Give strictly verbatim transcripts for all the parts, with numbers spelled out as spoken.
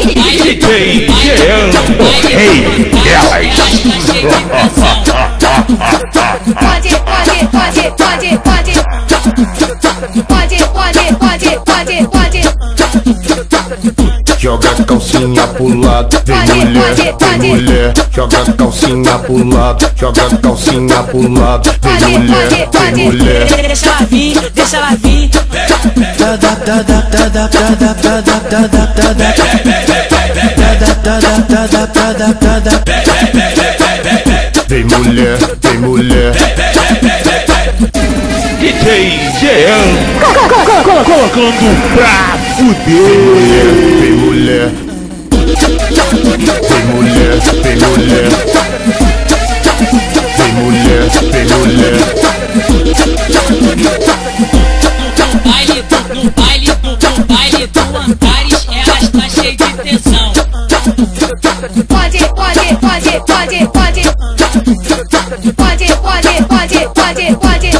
D J Jean, o rei delas. Pode, pode, pode, pode, pode. Pode, pode, pode, pode, pode. Joga a calcinha pro lado, vem Pode, mulher, pode, vem pode. mulher. Joga a calcinha pro lado, joga a calcinha pro lado, vem Pode, mulher, pode, vem pode. mulher. Deixa ela vir, deixa ela vir. Vem mulher, vem mulher. D J Jean, colocando pra fuder. Vem mulher, vem mulher, vem mulher. Vem mulher, vem mulher. No baile, no baile, no baile do Antares, elas tá cheia de tesão. Pode, pode, pode, pode, pode. Pode, pode, pode, pode, pode.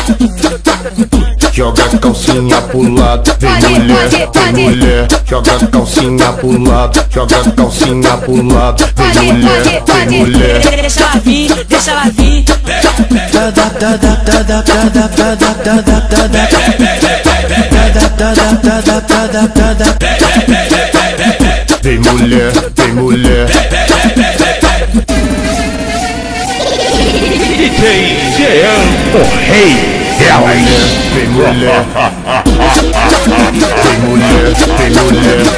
Joga a calcinha pro lado, vem Pode, mulher, pode, vem pode. mulher. Joga a calcinha pro lado, joga a calcinha pro lado, vem Pode, mulher, pode, vem pode. mulher. Deixa ela vir, deixa ela vir. Vem mulher, vem mulher. D J Jean, o rei delas. Vem mulher, vem mulher. Vem mulher, vem mulher.